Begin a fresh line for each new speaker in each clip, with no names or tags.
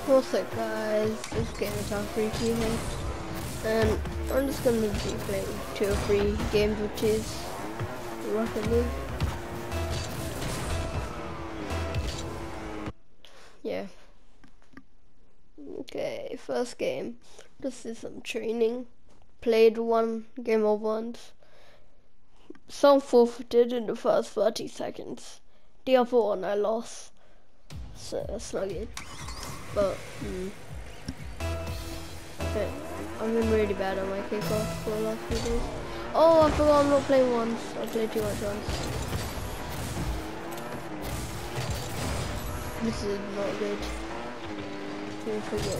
What's up guys, this is Game Talk Freaky here, and I'm just going to be playing 2 or 3 games, which is Rocket League. Yeah. Okay, first game. This is some training. Played 1 game of once. Some forfeited in the first 30 seconds. The other one I lost. So that's not good. But, okay. I've been really bad on my kickoff for the last few days. Oh, I forgot I'm not playing once. I played too much once. This is not good. Don't forget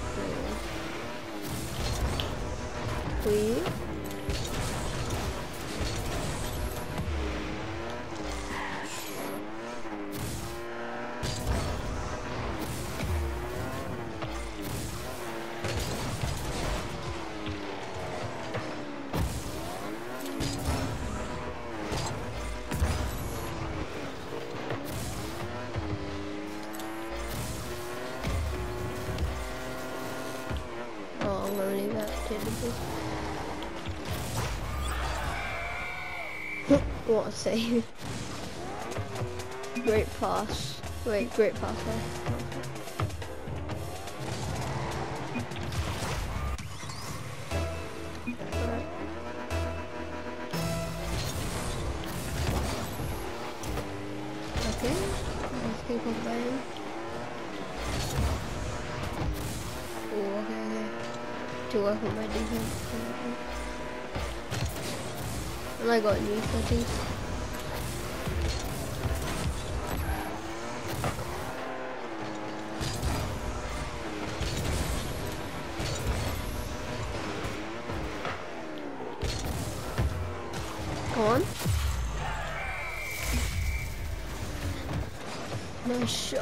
please. I'm gonna leave that table. What a save. Great pass. Wait, great pass there. Alright. Okay, let's kick off by him. Oh, okay. To work on my defense. And I got new settings. Come on. Nice shot.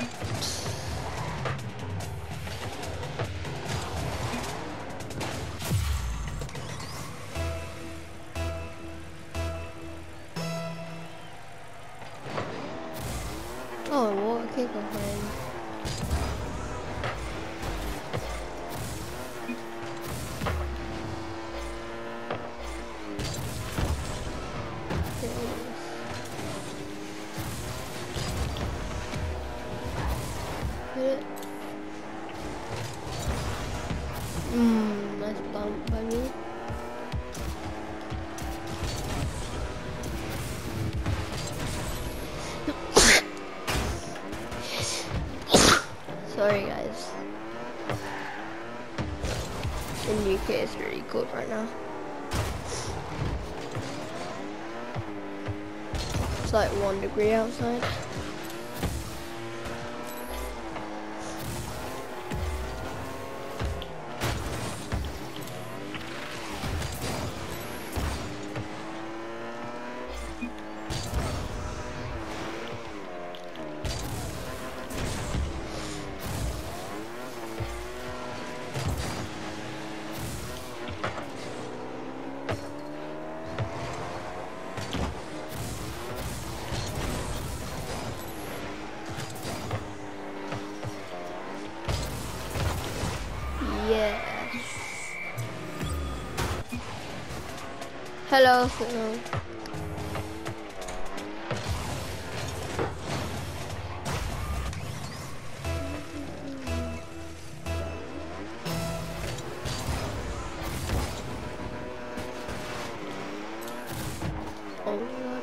Oh, what a kickoff man. Hit it. Nice bump by me. Sorry guys. In UK it's really cold right now. It's like 1 degree outside. Yes. Hello. Oh God.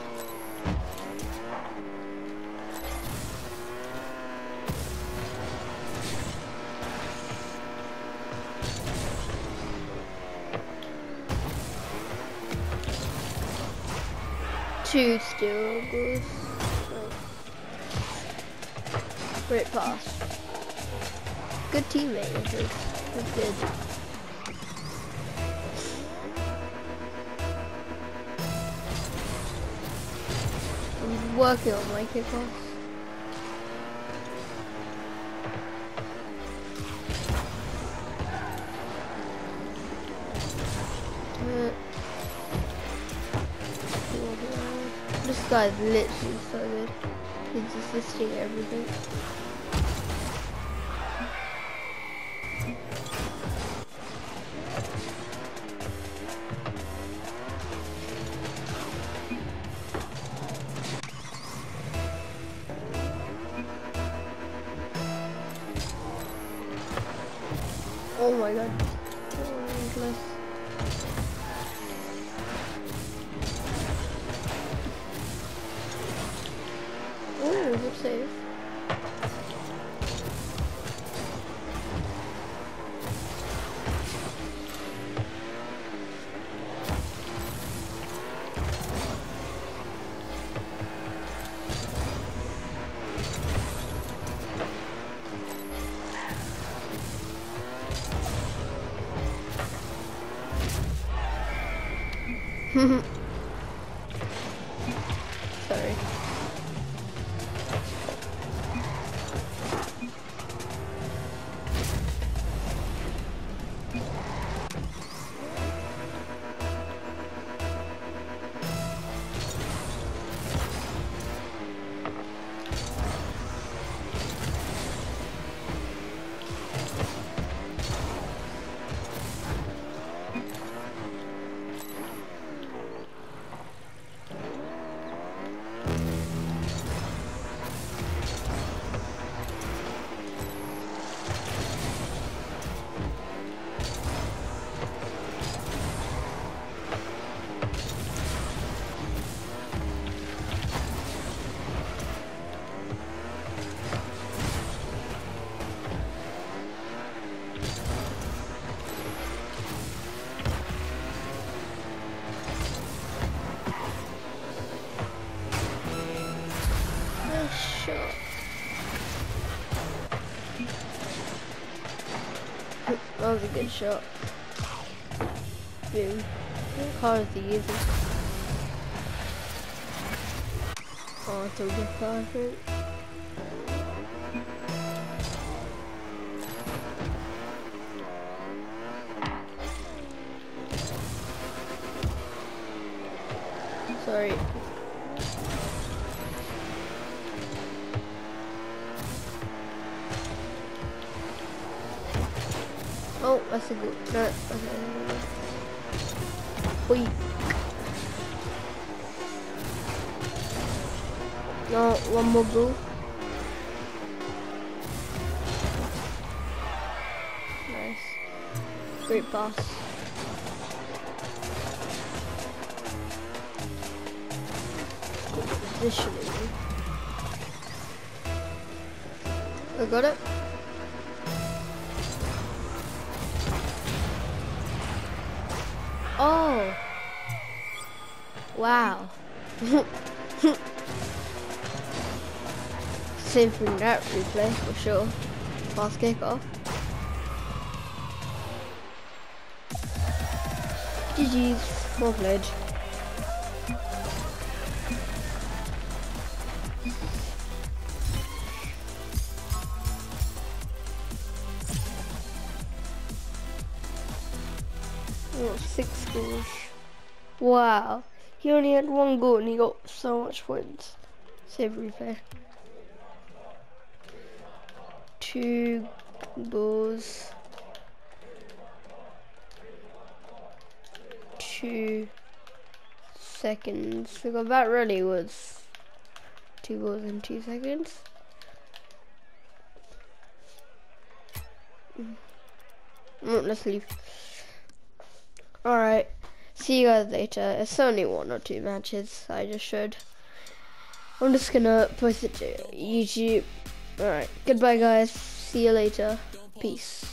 Two still good. Great pass. Good teammate. That's good. I'm working on my kickoff. This guy's literally so good. He's assisting everything. Oh my god. Oh, oh, good save. Sorry. Shot. That was a good shot. Boom. Car is easy. Oh, it's a good car, I think. Sorry. Oh, that's a good. No, okay. Wait. No, one more go. Nice. Great pass. Good positioning. I got it. Oh, wow. Same from that replay for sure. Fast kickoff. GG's, well played. Oh, 6 goals. Wow. He only had 1 goal and he got so much points. Save replay. 2 goals. 2 seconds. Because that really was 2 goals in 2 seconds. Let's leave. Alright, see you guys later. It's only 1 or 2 matches I just showed. I'm just gonna post it to YouTube. Alright, goodbye guys. See you later. Peace.